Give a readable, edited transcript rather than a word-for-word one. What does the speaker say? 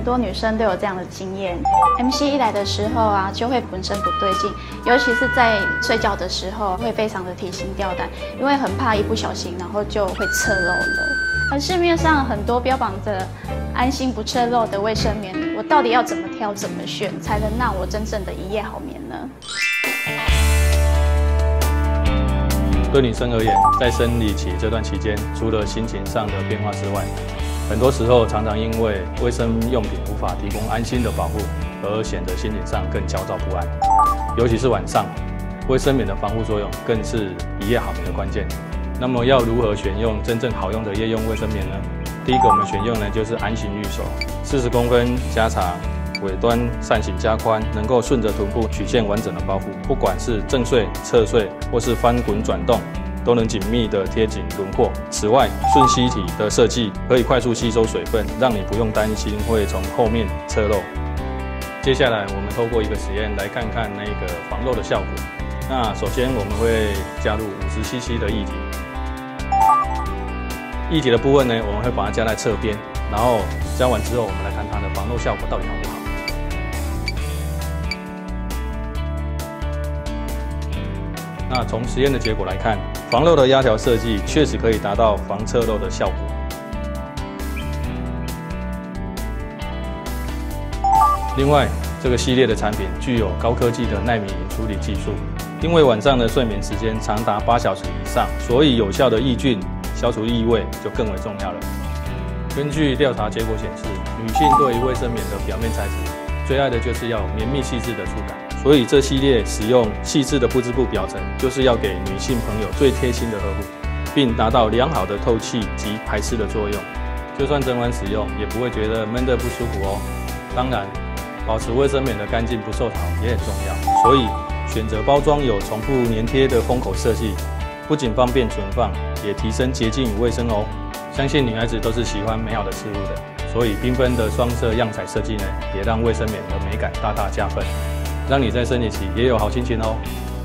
多女生都有这样的经验。MC 一来的时候啊，就会浑身不对劲，尤其是在睡觉的时候，会非常的提心吊胆，因为很怕一不小心，然后就会侧漏了。而市面上很多标榜着安心不侧漏的卫生棉，我到底要怎么挑、怎么选，才能让我真正的一夜好眠呢？ 对女生而言，在生理期这段期间，除了心情上的变化之外，很多时候常常因为卫生用品无法提供安心的保护，而显得心理上更焦躁不安。尤其是晚上，卫生棉的防护作用更是一夜好眠的关键。那么要如何选用真正好用的夜用卫生棉呢？第一个我们选用呢就是安心玉手，40公分加长，尾端扇形加宽，能够顺着臀部曲线完整的包覆，不管是正睡、侧睡或是翻滚转动，都能紧密的贴紧轮廓。此外，顺吸体的设计可以快速吸收水分，让你不用担心会从后面侧漏。接下来我们透过一个实验来看看那个防漏的效果。那首先我们会加入50cc 的液体。液体的部分呢，我们会把它加在侧边，然后加完之后，我们来看它的防漏效果到底好不好。那从实验的结果来看，防漏的压条设计确实可以达到防侧漏的效果。另外，这个系列的产品具有高科技的奈米处理技术，因为晚上的睡眠时间长达8小时以上，所以有效的抑菌、消除异味就更为重要了。根据调查结果显示，女性对于卫生棉的表面材质最爱的就是要绵密细致的触感，所以这系列使用细致的不织布表层，就是要给女性朋友最贴心的呵护，并达到良好的透气及排湿的作用。就算整晚使用，也不会觉得闷得不舒服哦。当然，保持卫生棉的干净不受潮也很重要，所以选择包装有重复粘贴的封口设计，不仅方便存放，也提升洁净与卫生哦。相信女孩子都是喜欢美好的事物的，所以缤纷的双色样彩设计呢，也让卫生棉的美感大大加分，让你在生理期也有好心情哦。